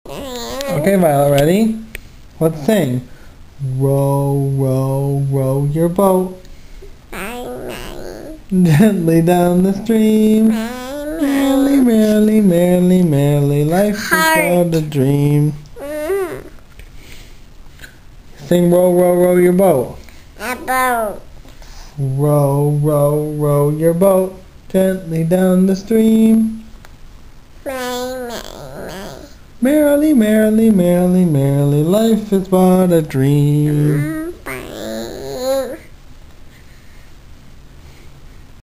Okay, Violet, ready? Let's sing. Row, row, row your boat gently down the stream. Merrily, merrily, merrily, merrily, life is but a dream. Sing row, row, row your boat. A boat. Row, row, row your boat gently down the stream. Merrily, merrily, merrily, merrily, life is but a dream.